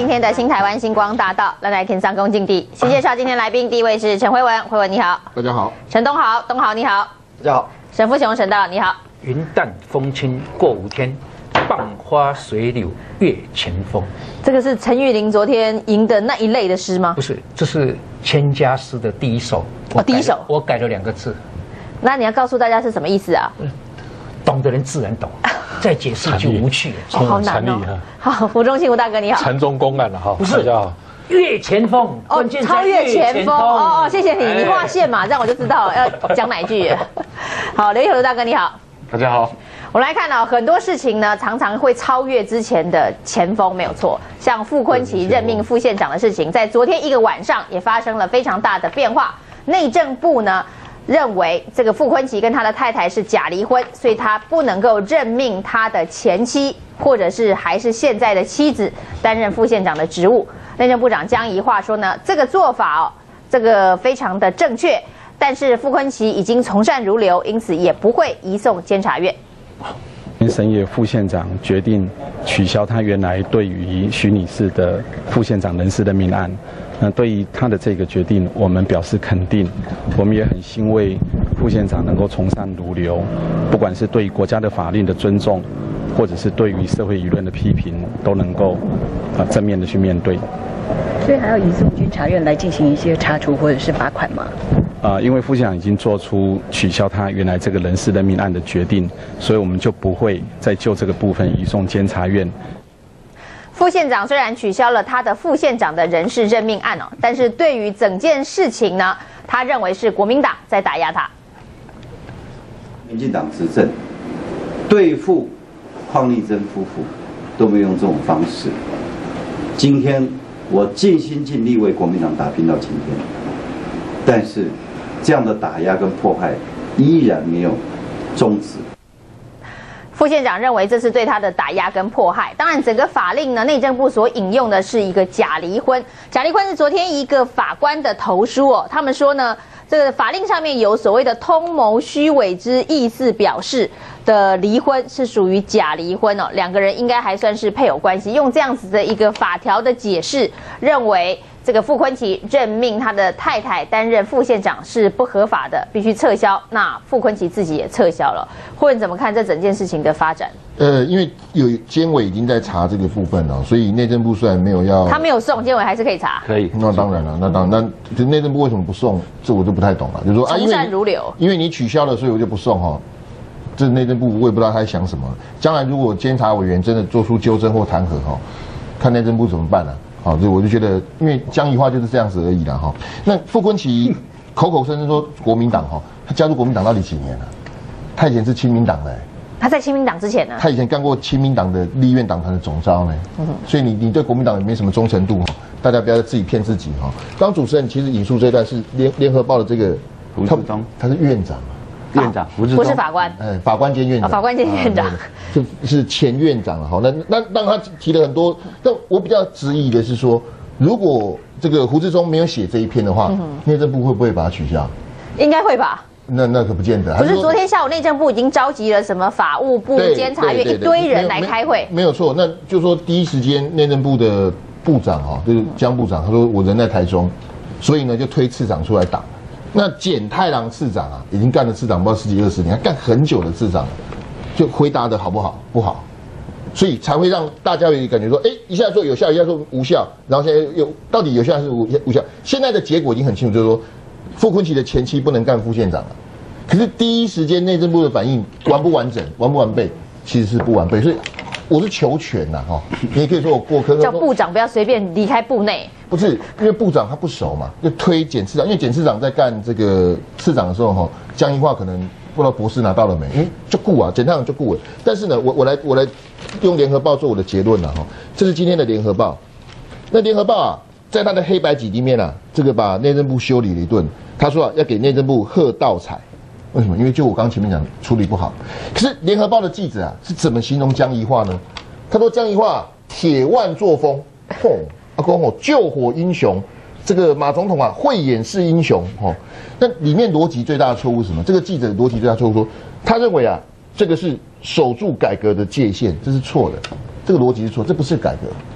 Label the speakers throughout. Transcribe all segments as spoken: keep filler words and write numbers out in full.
Speaker 1: 今天的新台湾星光大道，来来看上宫敬地。先介绍今天来宾，第一位是陈辉文，辉文你好。
Speaker 2: 大家好。
Speaker 1: 陈东豪，东豪你好。
Speaker 2: 大家好。
Speaker 1: 沈富雄，沈道你好。
Speaker 3: 云淡风轻过五天，傍花随柳越前锋。
Speaker 1: 这个是陈玉玲昨天赢的那一类的诗吗？
Speaker 3: 不是，这是千家诗的第一首。
Speaker 1: 哦，第一首。
Speaker 3: 我改了两个字。
Speaker 1: 那你要告诉大家是什么意思啊？
Speaker 3: 嗯、懂的人自然懂，再解释就无趣了。
Speaker 1: 哦，好难哦。好，胡忠信，胡大哥你好。
Speaker 4: 禅宗公案了哈，
Speaker 3: 不是，大家好。越前锋
Speaker 1: 哦，超越前锋哦哦，谢谢你，你划线嘛，这样我就知道要讲哪一句。好，刘一和大哥你好。
Speaker 4: 大家好。
Speaker 1: 我们来看到、哦、很多事情呢，常常会超越之前的前锋，没有错。像傅崐萁任命副县长的事情，在昨天一个晚上也发生了非常大的变化。内政部呢认为这个傅崐萁跟他的太太是假离婚，所以他不能够任命他的前妻或者是还是现在的妻子担任副县长的职务。内政部长江宜樺说呢，这个做法哦，这个非常的正确，但是傅崐萁已经从善如流，因此也不会移送监察院。
Speaker 5: 深夜，副县长决定取消他原来对于徐女士的副县长人事任命案。那对于他的这个决定，我们表示肯定，我们也很欣慰副县长能够从善如流，不管是对于国家的法令的尊重，或者是对于社会舆论的批评，都能够啊正面的去面对。
Speaker 6: 所以还要移送监察院来进行一些查处或者是罚款吗？
Speaker 5: 啊，因为副县长已经做出取消他原来这个人事任命案的决定，所以我们就不会再就这个部分移送监察院。
Speaker 1: 副县长虽然取消了他的副县长的人事任命案哦，但是对于整件事情呢，他认为是国民党在打压他。
Speaker 7: 民进党执政对付邝丽珍夫妇都没有用这种方式。今天我尽心尽力为国民党打拼到今天，但是这样的打压跟迫害依然没有终止。
Speaker 1: 副县长认为这是对他的打压跟迫害。当然，整个法令呢，内政部所引用的是一个假离婚。假离婚是昨天一个法官的投书哦，他们说呢，这个法令上面有所谓的通谋虚伪之意思表示的离婚是属于假离婚哦，两个人应该还算是配偶关系。用这样子的一个法条的解释，认为这个傅崐萁任命他的太太担任副县长是不合法的，必须撤销。那傅崐萁自己也撤销了。或者怎么看这整件事情的发展？
Speaker 2: 呃，因为有监委已经在查这个部分了，所以内政部虽然没有要，
Speaker 1: 他没有送，监委还是可以查。
Speaker 4: 可以。
Speaker 2: 那当然了，那当然，那内政部为什么不送？这我就不太懂了。就是说啊，
Speaker 1: 从善如流，
Speaker 2: 因为你取消了，所以我就不送哈。这内政部我也不知道他在想什么。将来如果监察委员真的做出纠正或弹劾哈，看内政部怎么办呢、啊？好，这我就觉得，因为江宜樺就是这样子而已啦哈。那傅崐萁口口声声说国民党哈，他加入国民党到底几年了？他以前是亲民党的、欸，
Speaker 1: 他在亲民党之前呢？
Speaker 2: 他以前干过亲民党的立院党团的总召呢。嗯，所以你你对国民党也没什么忠诚度哈，大家不要自己骗自己哈。刚主持人其实引述这段是联联合报的这个
Speaker 4: 胡志忠，
Speaker 2: 他是院长。
Speaker 4: 院长胡志忠
Speaker 1: 不是法官，
Speaker 2: 哎，法官兼院长，
Speaker 1: 法官兼院长，
Speaker 2: 这是前院长了哈。那那让他提了很多，但我比较质疑的是说，如果这个胡志忠没有写这一篇的话，内政部会不会把它取消？
Speaker 1: 应该会吧。
Speaker 2: 那那可不见得。
Speaker 1: 不是昨天下午内政部已经召集了什么法务部、监察院一堆人来开会，
Speaker 2: 没有错。那就说第一时间内政部的部长哈，就是江部长，他说我人在台中，所以呢就推次长出来打。那简太郎次长啊，已经干了次长不知道十几二十年，他干很久的次长了，就回答的好不好？不好，所以才会让大家有感觉说，哎，一下说有效，一下说无效，然后现在又到底有效还是无无效？现在的结果已经很清楚，就是说傅崐萁的前妻不能干副县长了。可是第一时间内政部的反应完不完整、完不完备，其实是不完备，所以我是求全呐哈。你也可以说我过坑，
Speaker 1: 叫部长不要随便离开部内。
Speaker 2: 不是，因为部长他不熟嘛，就推简次长，因为简次长在干这个次长的时候哈，江宜樺可能不知道博士拿到了没，嗯，就顾啊，简太郎就顾了。但是呢，我我来我来用联合报做我的结论了哈，这是今天的联合报。那联合报啊，在他的黑白几里面啊，这个把内政部修理了一顿。他说啊，要给内政部贺道彩，为什么？因为就我刚前面讲处理不好。可是联合报的记者啊，是怎么形容江宜樺呢？他说江宜樺铁腕作风，吼。阿公吼救火英雄，这个马总统啊慧眼识英雄吼。那里面逻辑最大的错误是什么？这个记者逻辑最大的错误说，他认为啊这个是守住改革的界限，这是错的，这个逻辑是错，这不是改革，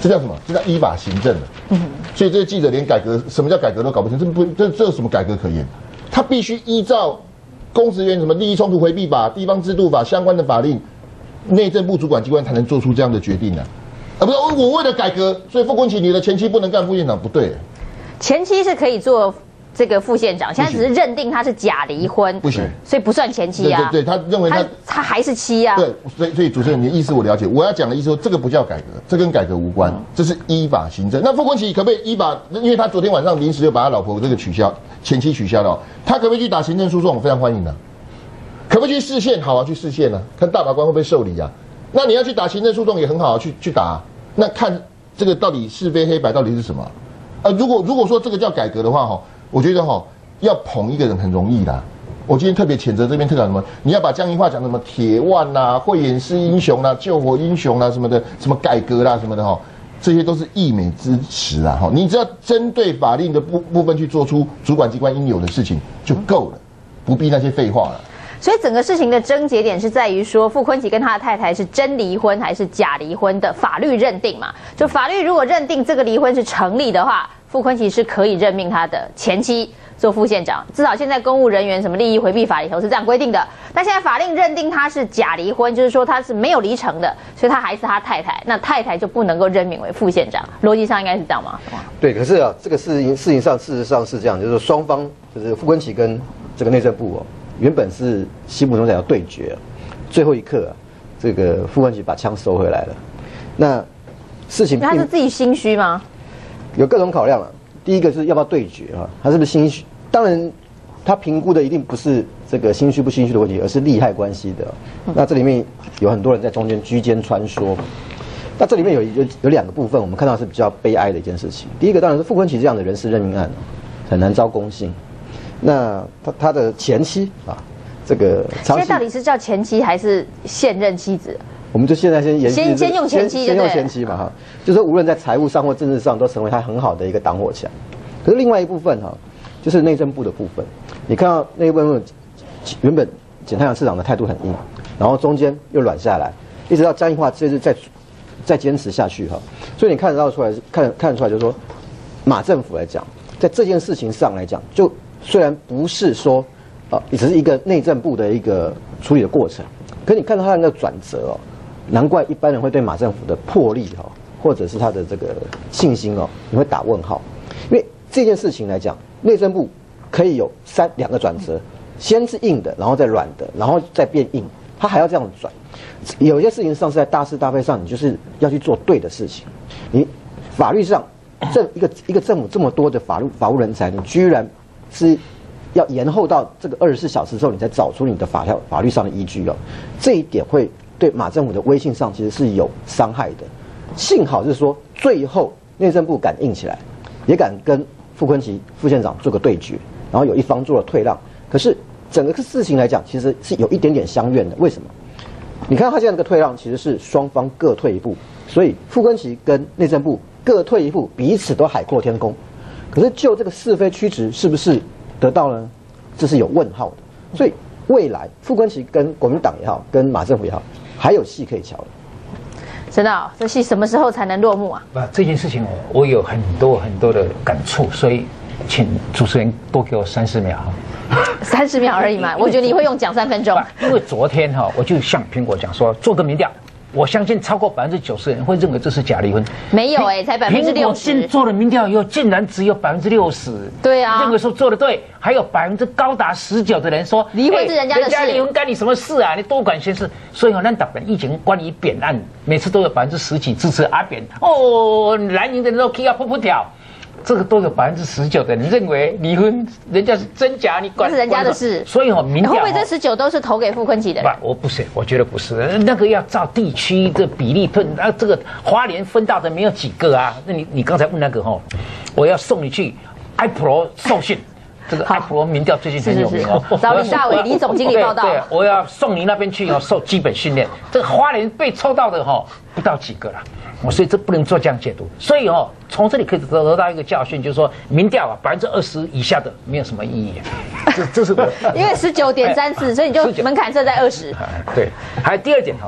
Speaker 2: 这叫什么？这叫依法行政的。嗯，所以这些记者连改革什么叫改革都搞不清，这不这这有什么改革可言？他必须依照公职员什么利益冲突回避法、地方制度法相关的法令，内政部主管机关才能做出这样的决定啊。啊，不是我为了改革，所以傅昆萁你的前妻不能干副县长，不对。前
Speaker 1: 妻是可以做这个副县长，现在只是认定他是假离婚，
Speaker 2: 不行，
Speaker 1: 所以不算前妻啊。
Speaker 2: 对对对，他认为他 他,
Speaker 1: 他还是妻啊。
Speaker 2: 对，所以所以主持人，你的意思我了解。我要讲的意思说，这个不叫改革，这跟改革无关，这是依法行政。那傅昆萁可不可以依法？因为他昨天晚上临时又把他老婆这个取消，前妻取消了，他可不可以去打行政诉讼？我非常欢迎的、啊。可不可以去释宪？好啊，去释宪啊，看大法官会不会受理啊。那你要去打行政诉讼也很好啊，去去打、啊。那看这个到底是非黑白到底是什么？呃，如果如果说这个叫改革的话，哈，我觉得哈。要捧一个人很容易的，我今天特别谴责这边特讲什么？你要把江宜樺讲什么铁腕啦、慧眼识英雄啦、救火英雄啦什么的，什么改革啦什么的哈，这些都是溢美之词啊哈。你只要针对法令的部部分去做出主管机关应有的事情就够了，不必那些废话了。
Speaker 1: 所以整个事情的症结点是在于说，傅昆萁跟他的太太是真离婚还是假离婚的法律认定嘛？就法律如果认定这个离婚是成立的话，傅昆萁是可以任命他的前妻做副县长，至少现在公务人员什么利益回避法里头是这样规定的。但现在法令认定他是假离婚，就是说他是没有离成的，所以他还是他太太，那太太就不能够任命为副县长，逻辑上应该是这样吗？
Speaker 8: 对，可是啊，这个事情事情上事实上是这样，就是说双方就是傅昆萁跟这个内政部哦，原本是心目中想要对决，最后一刻啊，这个傅昆萁把枪收回来了。那事情
Speaker 1: 他是自己心虚吗？
Speaker 8: 有各种考量了。第一个是要不要对决啊？他是不是心虚？当然，他评估的一定不是这个心虚不心虚的问题，而是利害关系的。那这里面有很多人在中间居间穿梭。那这里面有有有两个部分，我们看到是比较悲哀的一件事情。第一个当然是傅昆萁这样的人事任命案很难招公信。那他他的前妻啊，这个
Speaker 1: 现在到底是叫前妻还是现任妻子？
Speaker 8: 我们就现在先延续
Speaker 1: 先先用前妻，
Speaker 8: 先用前妻嘛哈，就是说无论在财务上或政治上都成为他很好的一个挡火墙。可是另外一部分哈，就是内政部的部分，你看到那一部分原本简太阳市长的态度很硬，然后中间又软下来，一直到江宜樺这次再再坚持下去哈，所以你看得到出来，看看得出来就是说，马政府来讲，在这件事情上来讲，就虽然不是说啊，只是一个内政部的一个处理的过程，可你看到他的那个转折哦。难怪一般人会对马政府的魄力哈，或者是他的这个信心哦，你会打问号。因为这件事情来讲，内政部可以有三两个转折，先是硬的，然后再软的，然后再变硬，他还要这样转。有些事情上是在大是大非上，你就是要去做对的事情。你法律上政一个一个政府这么多的法律法务人才，你居然是要延后到这个二十四小时之后，你才找出你的法条法律上的依据哦，这一点会。对马政府的威信上其实是有伤害的，幸好是说最后内政部敢硬起来，也敢跟傅昆萁副县长做个对决，然后有一方做了退让。可是整个事情来讲，其实是有一点点相怨的。为什么？你看他这样的退让，其实是双方各退一步，所以傅昆萁跟内政部各退一步，彼此都海阔天空。可是就这个是非曲直是不是得到呢？这是有问号的。所以未来傅昆萁跟国民党也好，跟马政府也好。还有戏可以瞧了，
Speaker 1: 真的、哦，这戏什么时候才能落幕啊？
Speaker 3: 不，这件事情我有很多很多的感触，所以请主持人多给我三十秒。
Speaker 1: 三十秒而已嘛，我觉得你会用讲三分钟。
Speaker 3: 因为昨天哈，我就向苹果讲说，做个民调，我相信超过百分之九十人会认为这是假离婚。
Speaker 1: 没有哎、欸，才百分之六十。
Speaker 3: 苹果做了民调以后，竟然只有百分之六十。
Speaker 1: 对啊，
Speaker 3: 认为说做的对，还有百分之高达十九的人说
Speaker 1: 离婚是人家的事，人
Speaker 3: 家离婚干你什么事啊？你多管闲事。所以哦，那党本以前关于扁案，每次都有百分之十几支持阿扁。哦，蓝营的人都可以要噗噗跳。这个都有百分之十九的人认为离婚，人家是真假，你管
Speaker 1: 是人家的事。
Speaker 3: 所以哦，民调
Speaker 1: 会不会这十九都是投给傅昆萁的人？
Speaker 3: 不，我不是，我觉得不是，那个要照地区的比例分。啊，这个花莲分到的没有几个啊。那你你刚才问那个哈，我要送你去 iPro 受训。这个 iPro 民调最近很有名哦。
Speaker 1: 找李大伟李总经理报道。
Speaker 3: 对，我要送你那边去哦，受基本训练。这个花莲被抽到的哈，不到几个了。所以这不能做这样解读，所以哦，从这里可以得得到一个教训，就是说民调啊，百分之二十以下的没有什么意义。这这是我
Speaker 1: 因为十九点三四，所以你就门槛设在二十。
Speaker 3: 对，还有第二点哈，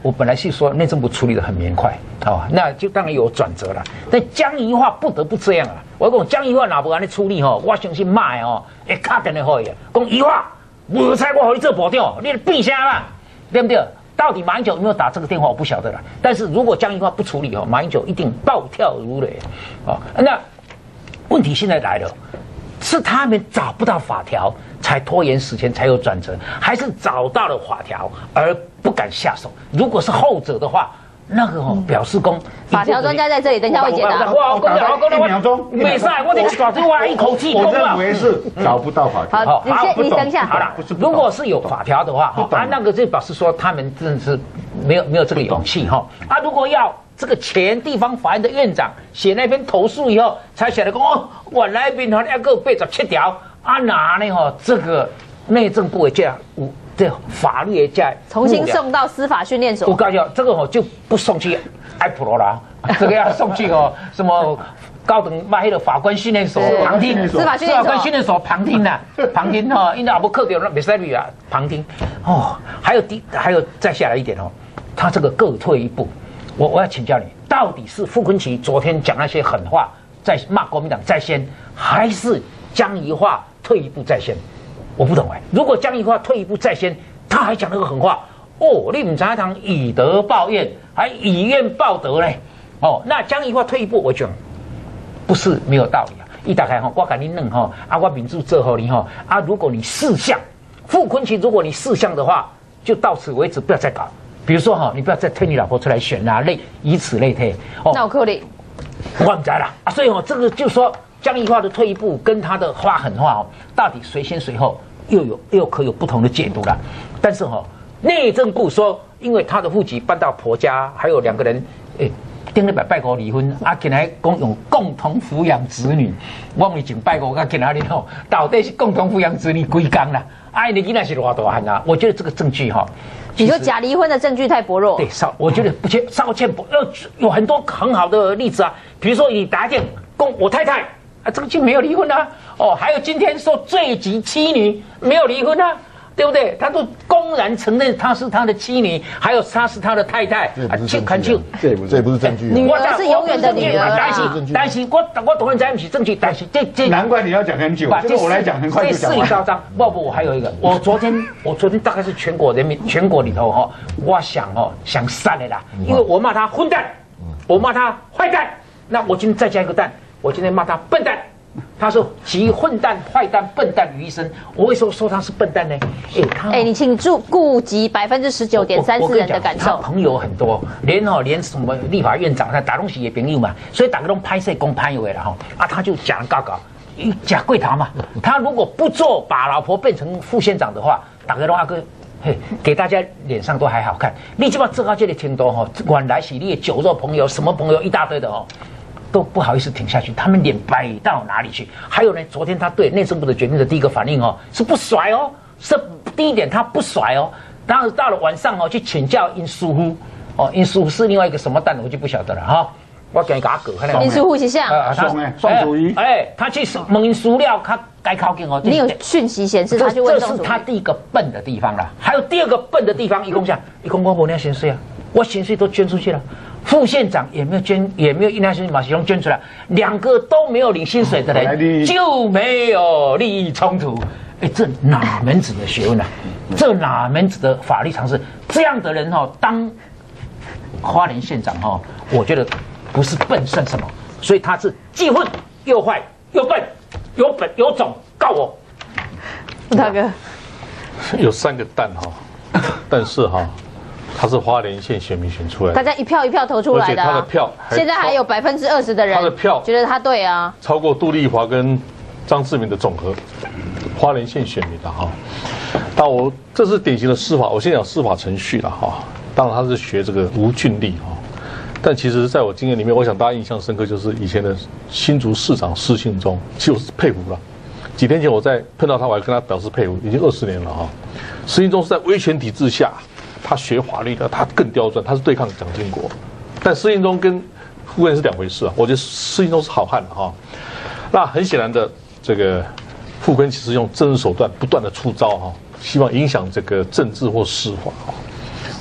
Speaker 3: 我本来是说内政部处理的很明快，哦，那就当然有转折了。但江宜桦不得不这样啊！我讲江宜桦哪不安尼处理吼，我相信骂的哦，会卡电话给伊，讲宜桦，无猜我和你做部长，你闭啥啦？对不对？到底马英九有没有打这个电话，我不晓得了。但是如果江宜桦不处理哦，马英九一定暴跳如雷，哦，那问题现在来了，是他们找不到法条才拖延时间，才有转折，还是找到了法条而不敢下手？如果是后者的话，那个哦表示公
Speaker 1: 法条专家在这里，等一下会解答。
Speaker 3: 哇，我
Speaker 4: 一秒钟，
Speaker 3: 没事，我得抓住我一口气。
Speaker 4: 我认为是找不到法条。
Speaker 1: 好，你先，你等一下。
Speaker 3: 好了，如果是有法条的话，啊，那个就表示说他们真的是没有没有这个勇气哈。啊，如果要这个前地方法院的院长写那篇投诉以后，才写的讲哦，我那边哈要个八十七条，啊哪呢哈？这个内政部的这有这法律的这
Speaker 1: 重新送到司法训练所。
Speaker 3: 我告诉你，这个哦就不送去埃普罗啦，这个要送去哦什么高等卖的法官训练所旁听，
Speaker 1: 司法训练所，
Speaker 3: 司法官训练所旁听呐，旁听哈，因为阿不克掉那没塞律啊，旁听哦，还有第还有再下来一点哦，他这个各退一步。我我要请教你，到底是傅昆萁昨天讲那些狠话在骂国民党在先，还是江宜桦退一步在先？我不懂哎。如果江宜桦退一步在先，他还讲那个狠话，哦，你们常常以德报怨，还以怨报德嘞，哦，那江宜桦退一步，我讲不是没有道理啊。一打开哈，我赶紧弄哈，啊，我民主这后你哈，啊，如果你四项，傅昆萁，如果你四项的话，就到此为止，不要再搞。比如说哈，你不要再推你老婆出来选啦，类以此类推。
Speaker 1: 哦，那我扣你，
Speaker 3: 我不知道啦啊，所以哦，这个就说江宜桦的退一步跟他的话狠话哦，到底谁先谁后，又有又可有不同的解读了。但是哈、哦，内政部说，因为他的户籍搬到婆家，还有两个人，哎，顶礼拜拜过离婚，啊，今来共用共同抚养子女，我们已经拜过，我今仔日吼，到底是共同抚养子女几工啦？哎，你囡仔是偌大汉啊？我觉得这个证据哈、哦。
Speaker 1: 你说假离婚的证据太薄弱？
Speaker 3: 对，稍我觉得不欠稍欠薄，要有很多很好的例子啊。比如说你打电公我太太啊，这个就没有离婚啊。哦，还有今天说罪及妻女没有离婚啊，对不对？他都公然承认他是他的妻女，还有他是他的太太啊，
Speaker 2: 这不是证据、啊，这也不这也不是证据、啊。
Speaker 1: 女儿是永远的女儿、啊。
Speaker 3: 但是但是我我当然知不是证据，但是这这
Speaker 4: 难怪你要讲很久，这个我来讲很快就讲完。
Speaker 3: 这事理昭彰。不不，我还有一个，我昨天我昨天大概是全国人民全国里头哈、哦，我想哦想散的啦，因为我骂他混蛋，我骂他坏蛋，那我今天再加一个蛋，我今天骂他笨蛋。他说集混蛋、坏蛋、笨蛋于一身。我为什么说他是笨蛋呢？哎，他
Speaker 1: 哎，你请注顾及百分之十九点三四人的感受。
Speaker 3: 他朋友很多，连哦连什么立法院长，他打东西也朋友嘛，所以大家都拍摄公拍有的哈啊，他就讲告告，假贵堂嘛。他如果不做，把老婆变成副县长的话，大家都阿哥。嘿，给大家脸上都还好看。你基本上这个这里听多哈，原来是你的酒肉朋友，什么朋友一大堆的哦。都不好意思挺下去，他们脸摆到哪里去？还有呢，昨天他对内政部的决定的第一个反应哦，是不甩哦，是第一点他不甩哦。当然到了晚上哦，去请教殷淑夫哦，殷淑夫是另外一个什么蛋，我就不晓得了哈。我给你给他搞看
Speaker 1: 殷淑夫是像
Speaker 3: 啊，
Speaker 4: 宋哎，宋楚瑜，
Speaker 3: 哎，他去问殷淑料，他该靠近哦。
Speaker 1: 你有讯息显示他去问
Speaker 3: 这是他第一个笨的地方了。还有第二个笨的地方，一共讲，一共我没那薪水啊，我薪水都捐出去了。副县长也没有捐，也没有应该是马其中捐出来，两个都没有领薪水的人就没有利益冲突。哎，这哪门子的学问啊？这哪门子的法律常识？这样的人哦，当花莲县长哦，我觉得不是笨算什么？所以他是既混又坏又笨，有本有种告我。
Speaker 1: 大哥，
Speaker 9: 有三个蛋哈，但是哈。他是花莲县选民选出来的，
Speaker 1: 大家一票一票投出来的、啊，
Speaker 9: 而且他的票
Speaker 1: 现在还有百分之二十的人，
Speaker 9: 他的票
Speaker 1: 觉得他对啊，
Speaker 9: 超过杜丽华跟张志明的总和，花莲县选民的哈。但我这是典型的司法，我先讲司法程序了哈。当然他是学这个吴俊立哈，但其实在我经验里面，我想大家印象深刻就是以前的新竹市长施信中，其实我是佩服了。几天前我在碰到他，我还跟他表示佩服，已经二十年了哈。施信中是在威权体制下。他学法律的，他更刁钻，他是对抗蒋经国，但施信中跟傅昆萁是两回事啊。我觉得施信中是好汉哈。那很显然的，这个傅昆萁其实用政治手段不断的出招哈，希望影响这个政治或司法哈。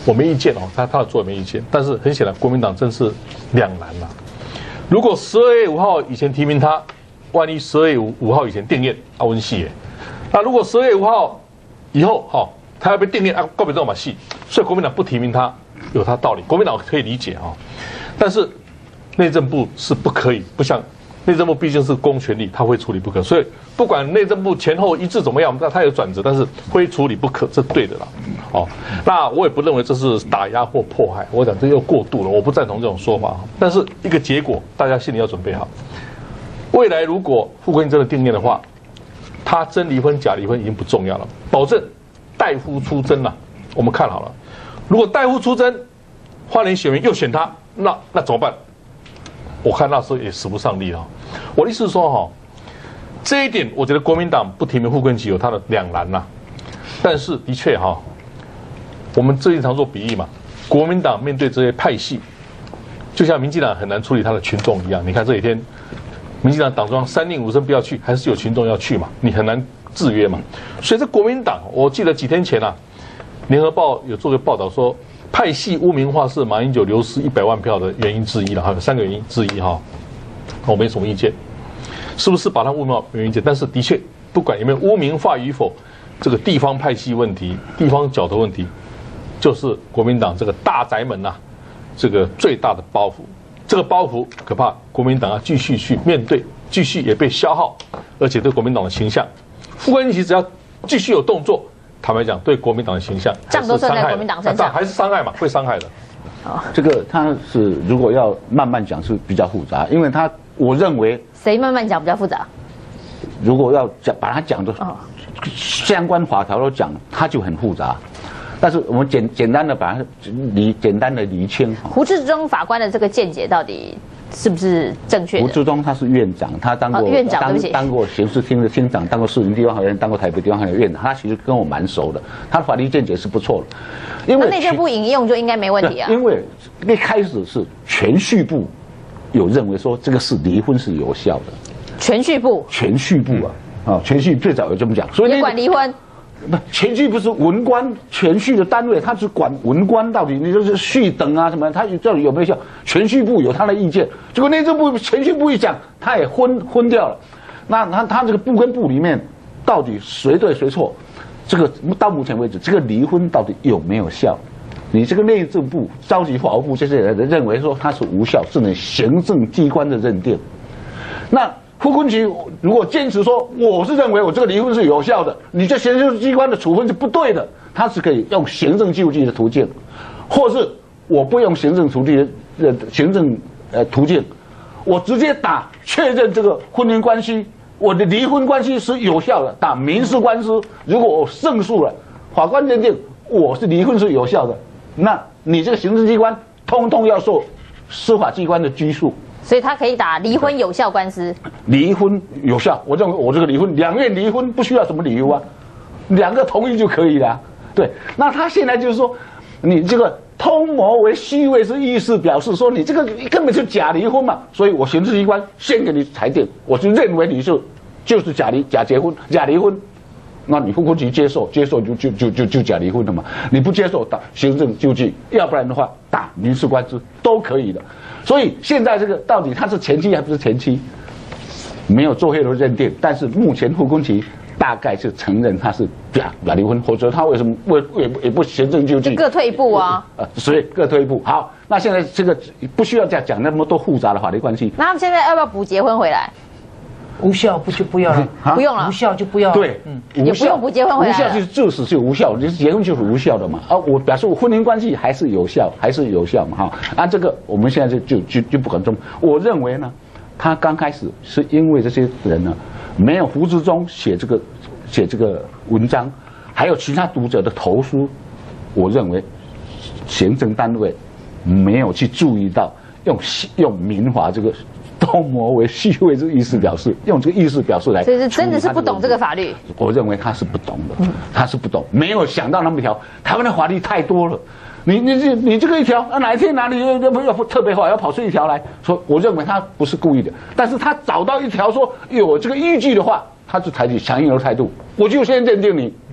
Speaker 9: 我没意见哦，他他的做没意见，但是很显然国民党真是两难了。如果十二月五号以前提名他，万一十二月五号以前定谳啊，温系耶。那如果十二月五号以后哈、哦，他要被定谳啊，告别这马戏，所以国民党不提名他有他道理，国民党可以理解啊、哦。但是内政部是不可以，不像。内政部毕竟是公权力，他会处理不可，所以不管内政部前后一致怎么样，那他有转折，但是非处理不可，这对的啦。哦，那我也不认为这是打压或迫害，我讲这又过度了，我不赞同这种说法。但是一个结果，大家心里要准备好。未来如果傅昆萁真的定谳的话，他真离婚假离婚已经不重要了，保证代夫出征了。我们看好了，如果代夫出征，花莲选民又选他，那那怎么办？我看那时候也使不上力啊。我的意思是说哈，这一点我觉得国民党不提名傅昆萁有他的两难呐。但是的确哈，我们最近常做比喻嘛，国民党面对这些派系，就像民进党很难处理他的群众一样。你看这几天，民进党党中央三令五申不要去，还是有群众要去嘛，你很难制约嘛。所以这国民党，我记得几天前啊，联合报有做个报道说，派系污名化是马英九流失一百万票的原因之一了，还有三个原因之一哈，我没什么意见，是不是把它污名化没有意见？但是的确，不管有没有污名化与否，这个地方派系问题、地方角头问题，就是国民党这个大宅门呐、啊，这个最大的包袱。这个包袱可怕，国民党要继续去面对，继续也被消耗，而且对国民党的形象，傅昆萁只要继续有动作。坦白讲，对国民党的形象，
Speaker 1: 账都算在国民党身上，
Speaker 9: 还是伤害嘛，会伤害的。
Speaker 4: 这个他是如果要慢慢讲是比较复杂，因为他我认为
Speaker 1: 谁慢慢讲比较复杂？
Speaker 4: 如果要讲把它讲的相关法条都讲，它就很复杂。但是我们简简单的把它理简单的厘清。
Speaker 1: 胡志忠法官的这个见解到底是不是正确的？
Speaker 4: 胡志忠他是院长，他当过、
Speaker 1: 哦、院长，
Speaker 4: 当当过刑事厅的厅长，当过士林地方法院，当过台北地方法院院长，他其实跟我蛮熟的，他的法律见解是不错的。因为
Speaker 1: 内政部引用就应该没问题啊。
Speaker 4: 因为一开始是全序部有认为说这个是离婚是有效的。
Speaker 1: 全序部？
Speaker 4: 全序部啊，啊，全序最早有这么讲，
Speaker 1: 所以也管离婚。
Speaker 4: 不，全序不是文官全序的单位，他只管文官到底你就是序等啊什么，他到底有没有效？全序部有他的意见，结果内政部全序部一讲，他也昏昏掉了。那他他这个部跟部里面到底谁对谁错？这个到目前为止，这个离婚到底有没有效？你这个内政部召集法务部这些人认为说它是无效，是你行政机关的认定。那傅昆萁如果坚持说我是认为我这个离婚是有效的，你这行政机关的处分是不对的，他是可以用行政救济的途径，或是我不用行政途径的行政呃途径，我直接打确认这个婚姻关系，我的离婚关系是有效的，打民事官司，如果我胜诉了，法官认定我是离婚是有效的，那你这个行政机关通通要受司法机关的拘束。
Speaker 1: 所以他可以打离婚有效官司。
Speaker 4: 离婚有效，我认为我这个离婚两愿离婚不需要什么理由啊，两个同意就可以了。对，那他现在就是说，你这个通谋为虚伪之意思表示说你这个根本就假离婚嘛，所以我行政机关先给你裁定，我就认为你是就是假离假结婚假离婚，那你傅昆萁接受接受就就就就就假离婚了嘛，你不接受打行政救济，要不然的话打民事官司都可以的。所以现在这个到底他是前妻还不是前妻，没有做黑的认定，但是目前傅昆萁大概是承认他是假假离婚，否则他为什么为也也不行政救济？
Speaker 1: 各退一步啊！
Speaker 4: 呃，所以各退一步。好，那现在这个不需要再讲那么多复杂的法律关系。
Speaker 1: 那他们现在要不要补结婚回来？
Speaker 3: 无效不就不要了？
Speaker 1: 不用了，
Speaker 3: 无效就不要了。
Speaker 4: 对，
Speaker 1: 嗯，也不用补结婚回来。
Speaker 4: 无效就是就是是无效，你结婚就是无效的嘛。啊，我表示我婚姻关系还是有效，还是有效嘛哈。啊，这个我们现在就就就就不管中。我认为呢，他刚开始是因为这些人呢，没有胡志忠写这个写这个文章，还有其他读者的投书，我认为行政单位没有去注意到用用民法这个。通谋为虚伪之意思表示，用这个意思表示来，
Speaker 1: 所以是真的是不懂这个法律。
Speaker 4: 我认为他是不懂的，他是不懂，没有想到那么一条。台湾的法律太多了，你你这你这个一条啊，哪一天哪里有有特别法要跑出一条来说，我认为他不是故意的，但是他找到一条说有这个依据的话，他就采取强硬的态度，我就先认定你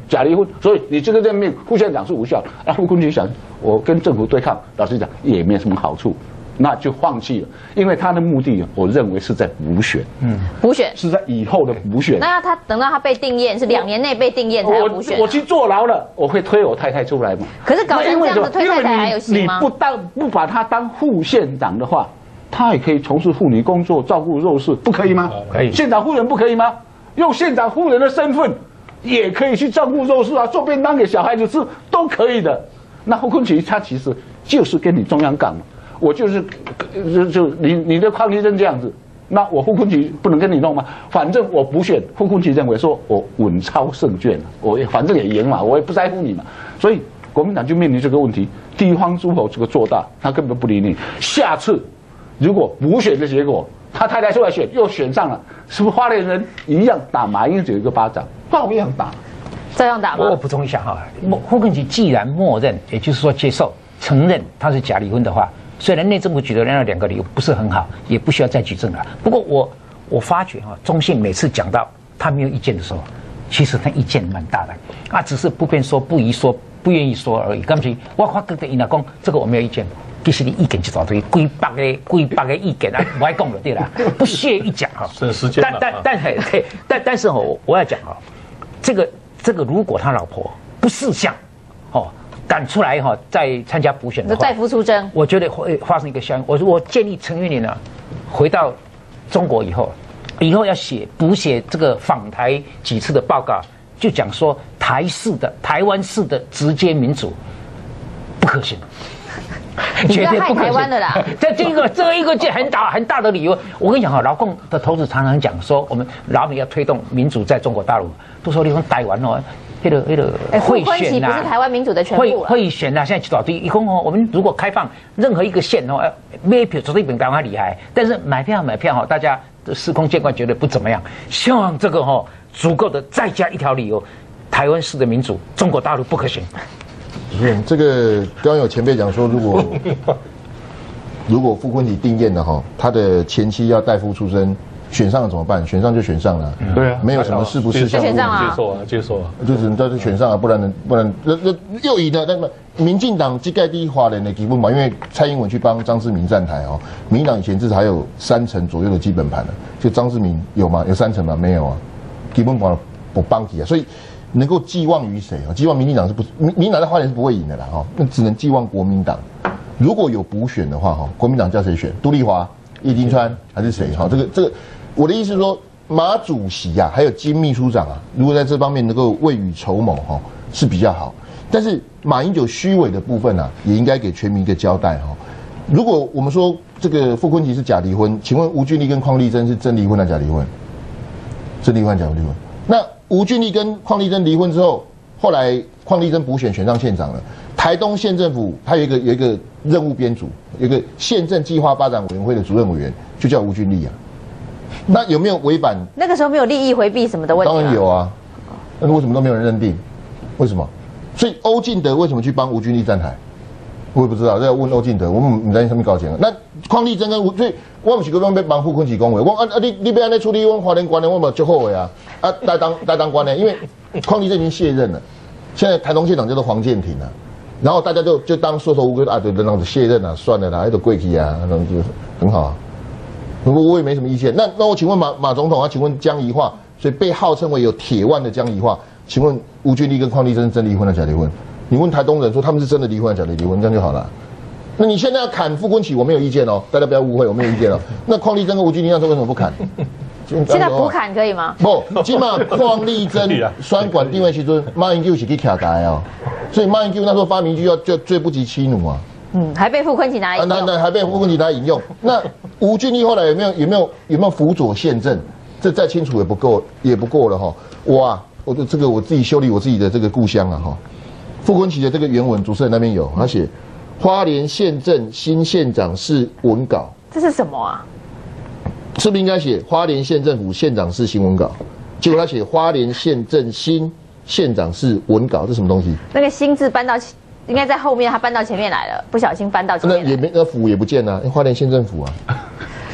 Speaker 4: 假离婚，所以你这个任命副县长是无效的。那傅昆萁想，我跟政府对抗，老实讲也没什么好处。那就放弃了，因为他的目的，我认为是在补选，
Speaker 1: 嗯，补选
Speaker 4: 是在以后的补选。
Speaker 1: 那他等到他被定验，是两年内被定验才要补选、啊
Speaker 4: 我。我去坐牢了，我会推我太太出来嘛？
Speaker 1: 可是搞成这样子，推太太还有戏吗？
Speaker 4: 你不当不把他当副县长的话，他也可以从事妇女工作，照顾弱势，不可以吗？
Speaker 3: 可以。
Speaker 4: 县长夫人不可以吗？用县长夫人的身份，也可以去照顾弱势啊，做便当给小孩子吃，都可以的。那傅昆萁他其实就是跟你中央杠嘛。我就是就就你你的邝立珍这样子，那我傅昆萁不能跟你弄吗？反正我补选，傅昆萁认为说我稳操胜券，我反正也赢嘛，我也不在乎你嘛，所以国民党就面临这个问题，地方诸侯这个做大，他根本不理你。下次如果补选的结果，他太太出来选又选上了，是不是花莲人一样打马英九一个巴掌，照样打，
Speaker 1: 照样打吗？
Speaker 3: 我补充一下哈，傅昆萁既然默认，也就是说接受承认他是假离婚的话。虽然内政部举的那两个理由不是很好，也不需要再举证了。不过我我发觉哈，中信每次讲到他没有意见的时候，其实他意见蛮大的啊，只是不便说、不宜说、不愿意说而已。干脆我发觉的伊讲这个我没有意见，其实你意见就找对，几百个几百个意见啊，不爱讲了对啦，不屑一讲哈。
Speaker 9: 省时间
Speaker 3: 但但但但但但是哦，我要讲哈，这个这个如果他老婆不识相，哦。敢出来哈，再参加补选的话，
Speaker 1: 再夫出征，
Speaker 3: 我觉得会发生一个效应。我我建议陈云林呢，回到中国以后，以后要写补写这个访台几次的报告，就讲说台式的台湾式的直接民主不可行。
Speaker 1: 绝对不可台湾的啦！
Speaker 3: 这这个这一个这很大很大的理由，我跟你讲哈，劳共的头子常常讲说，我们老美要推动民主在中国大陆，都说你说台湾哦。那个那个贿选
Speaker 1: 呐，不是台湾民主的全部了。
Speaker 3: 贿选呐，现在几多对，一共哦，我们如果开放任何一个县哦，买票绝对比台湾厉害，但是买票买票哈，大家的司空见惯，觉得不怎么样。希望这个哈足够的再加一条理由，台湾式的民主，中国大陆不可行。
Speaker 2: 嗯，这个刚刚有前辈讲说，如果如果傅昆萁定验了哈，他的前妻要代夫出征。选上了怎么办？选上就选上了，
Speaker 9: 对啊，
Speaker 2: 没有什么是不是项目，
Speaker 1: 接
Speaker 9: 受啊，接受啊，
Speaker 2: 就是都是选上了，不然不然那那又赢了。那么民进党这盖第一华人的基本嘛，因为蔡英文去帮张志明站台哦，民进党以前至少还有三成左右的基本盘的，就张志明有吗？有三成吗？没有啊，基本盘不帮起啊，所以能够寄望于谁啊？寄望民进党是不民民进党在花莲是不会赢的啦，哈，那只能寄望国民党。如果有补选的话，哈，国民党叫谁选？杜丽华、叶金川还是谁？哈，这个这个。我的意思是说，马主席啊，还有金秘书长啊，如果在这方面能够未雨绸缪哈，是比较好。但是马英九虚伪的部分啊，也应该给全民一个交代哈。如果我们说这个傅昆萁是假离婚，请问吴俊立跟邝丽珍是真离婚还是假离婚？真离婚假离婚？那吴俊立跟邝丽珍离婚之后，后来邝丽珍补选选上县长了，台东县政府它有一个有一个任务编组，有一个县政计划发展委员会的主任委员，就叫吴俊立啊。那有没有违反？
Speaker 1: 那个时候没有利益回避什么的问题。
Speaker 2: 当然有啊，那为什么都没有人认定？为什么？所以欧进德为什么去帮吴俊立站台？我也不知道，这要问欧进德。我们唔知上面搞钱了。那邝丽珍跟吴，所以我们是个要帮傅昆萁讲话。我啊啊，你你要安尼处理我花莲官呢？我们就好的啊。啊，代当代当官呢？因为邝丽珍已经卸任了，现在台东县长叫做黄建庭啊。然后大家就就当缩头乌龟啊，就那样子卸任啊，算了啦，那个贵气啊，那种就很好啊。我我也没什么意见。那那我请问马马总统啊，请问江宜桦，所以被号称为有铁腕的江宜桦，请问吴俊立跟邝丽珍真离婚还是假离婚？你问台东人说他们是真的离婚还是假的离婚，这样就好了。那你现在要砍傅昆萁，我没有意见哦，大家不要误会，我没有意见哦。那邝丽珍跟吴俊立那时候为什么不砍？
Speaker 1: 现在补砍可以吗？
Speaker 2: 不，起码邝丽珍双管定位时阵，马英九是去卡台哦，所以马英九那时候发明一句叫叫罪不及妻奴啊。
Speaker 1: 嗯，还被傅昆萁拿来引用，
Speaker 2: 那那还被傅昆萁拿来引用。那吴俊立后来有没有有没有有没有辅佐宪政？这再清楚也不够，也不够了哈。我啊，我的这个我自己修理我自己的这个故乡啊哈。傅昆萁的这个原文，主持人那边有，他写花莲县政新县长室文稿，
Speaker 1: 这是什么啊？
Speaker 2: 是不是应该写花莲县政府县长室新文稿？结果他写花莲县政新县长室文稿，这什么东西？
Speaker 1: 那个新字搬到。应该在后面，他搬到前面来了，不小心搬到前面来。
Speaker 2: 那也没那府也不见了，花莲县政府啊。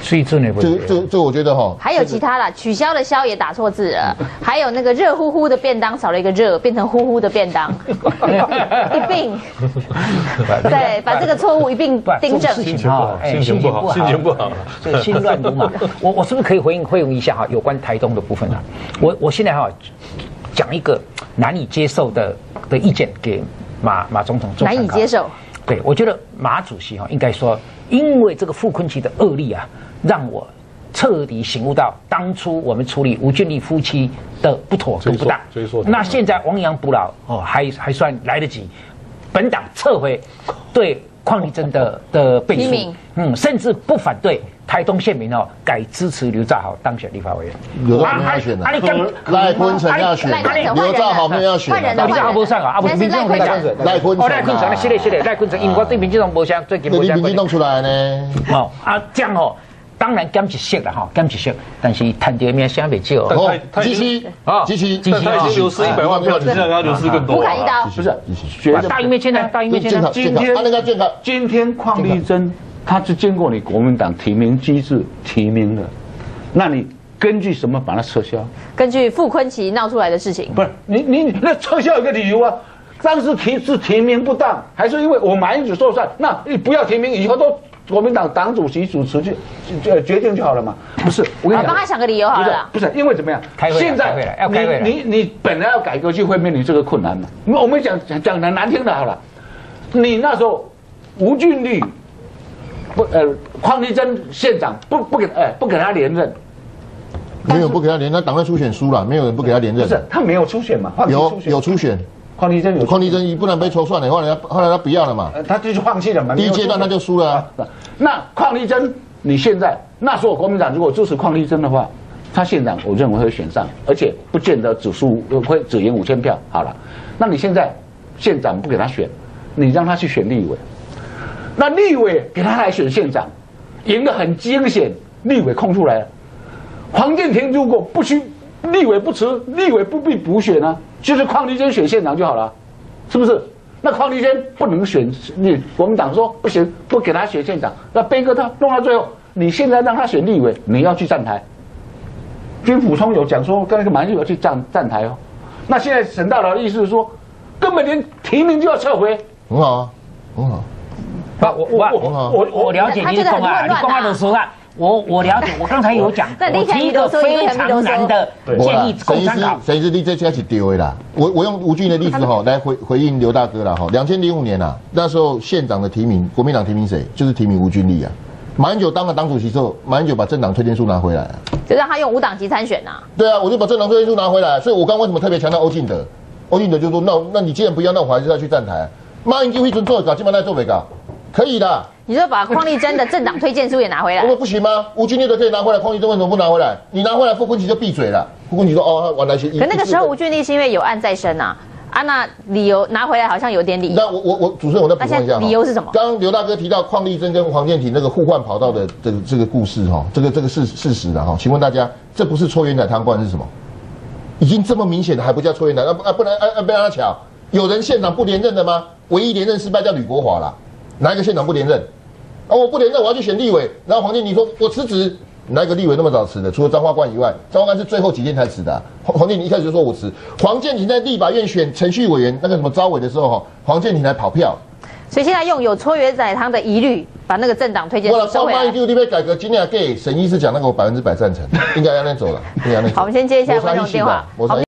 Speaker 3: 水准的问题。
Speaker 2: 这这这，我觉得哈，
Speaker 1: 还有其他啦，取消了宵也打错字了，还有那个热乎乎的便当少了一个热，变成呼呼的便当，一并对，把这个错误一并订正。
Speaker 3: 心情不好，心情不好，心情不好，这个心乱如麻。我我是不是可以回应回应一下哈？有关台东的部分啊，我我现在哈讲一个难以接受的的意见给马马总统做参考。
Speaker 1: 难以接受。
Speaker 3: 对，我觉得马主席哈应该说，因为这个傅昆萁的恶例啊，让我彻底醒悟到当初我们处理吴俊立夫妻的不妥跟不当。那现在亡羊补牢哦，还还算来得及。本党撤回对邝丽珍的的背书，嗯，甚至不反对台东县民哦改支持刘兆豪当选立法委员。
Speaker 2: 刘兆豪要选的，赖坤成要选，刘兆豪没有要选，
Speaker 1: 刘
Speaker 3: 兆豪不上啊，啊不是民进党可以讲
Speaker 2: 赖坤成，
Speaker 3: 赖坤成，谢谢谢谢赖坤成，因为我对民进党无相最近无相。
Speaker 2: 民进党出来呢？
Speaker 3: 哦啊，这样哦。当然减一色了哈，减一色，但是谈这个名声未少。
Speaker 2: 哦，机器啊，机器，
Speaker 9: 机器，他已经流失一百万票，你现在要流失更多。
Speaker 1: 不砍一刀，
Speaker 3: 不是，大义灭亲呢？大义灭亲呢？
Speaker 4: 今天今天邝丽珍，他是经过你国民党提名机制提名的，那你根据什么把它撤销？
Speaker 1: 根据傅昆萁闹出来的事情。
Speaker 4: 不是，你你那撤销有个理由啊。当时提是提名不当，还是因为我马英九受伤？那你不要提名，以后都国民党党主席主持就就决定就好了嘛？不是，我跟你讲，
Speaker 1: 帮他想个理由好了。
Speaker 4: 不是，因为怎么样？现在
Speaker 3: 要开会了，
Speaker 4: 你你你本来要改革就会面临这个困难嘛。我们讲讲讲的难听的好了，你那时候吴俊立不呃邝丽珍县长不不给哎不给他连任。
Speaker 2: 没有不给他连，他党内初选输了，没有人不给他连任。
Speaker 4: 不是，他没有初选嘛？
Speaker 2: 有有初选。
Speaker 4: 邝丽珍有，
Speaker 2: 邝丽珍不能被抽算了，后来他后来他不要了嘛，
Speaker 4: 他就放弃了嘛。
Speaker 2: 第一阶段他就输了啊。
Speaker 4: 那邝丽珍，你现在那时候国民党如果支持邝丽珍的话，他县长我认为会选上，而且不见得只输会只赢五千票。好了，那你现在县长不给他选，你让他去选立委，那立委给他来选县长，赢得很惊险，立委空出来了。黄健庭如果不去立委不辞，立委不必补选啊。就是邝丽珍选县长就好了，是不是？那邝丽珍不能选，你国民党说不行，不给他选县长，那悲歌他弄到最后，你现在让他选立委，你要去站台。军辅聪有讲说，跟那个马英九要去站站台哦。那现在沈大佬的意思是说，根本连提名就要撤回，
Speaker 2: 很好啊，很好。
Speaker 3: 不，我我我我了解你的公案，你公案的说案。我我了解，我刚才有讲，我提一个非常难的建议供参考。
Speaker 2: 谁是你这开始丢的啦？我我用吴俊的例子哈来回回应刘大哥啦哈。两千零五年啊，那时候县长的提名，国民党提名谁？就是提名吴俊立啊。马英九当了党主席之后，马英九把政党推荐书拿回来啊，
Speaker 1: 就让他用无党籍参选呐。
Speaker 2: 对啊，我就把政党推荐书拿回来。所以我刚为什么特别强调欧进德？欧进德就说，那那你既然不要，那我还是要去站台。马英九一准做搞，基本上做没搞，可以的。
Speaker 1: 你就把邝丽珍的政党推荐书也拿回来。
Speaker 2: 我说不行吗？吴俊立的可以拿回来，邝丽珍为什么不拿回来？你拿回来，傅昆萁就闭嘴了。傅昆萁说：“哦，完了些。”
Speaker 1: 可那个时候吴俊立是因为有案在身啊，啊，那理由拿回来好像有点理由。
Speaker 2: 那我我我主持人，我再补充一下，
Speaker 1: 理由是什么？
Speaker 2: 刚刚刘大哥提到邝丽珍跟黄健庭那个互换跑道的这个这个故事哈，这个这个事事实的哈，请问大家，这不是搓圆仔汤罐是什么？已经这么明显的还不叫搓圆仔，啊不啊不能啊啊不让他巧，有人县长不连任的吗？唯一连任失败叫吕国华啦，哪一个县长不连任？啊，我不连任，我要去选立委。然后黄健庭说：“我辞职。”哪一个立委那么早辞的？除了张花冠以外，张花冠是最后几天才辞的、啊。黄黄健庭一开始就说我辞。黄健庭在立法院选程序委员那个什么招委的时候，哈，黄健庭来跑票。
Speaker 1: 所以现在用有搓圆仔汤的疑虑，把那个政党推荐书收回来。我
Speaker 2: 了，一定改革，今天给沈医师讲那个我百分之百赞成，应该要那走了，应该要那走。
Speaker 1: 好，我们先接一下观众电话。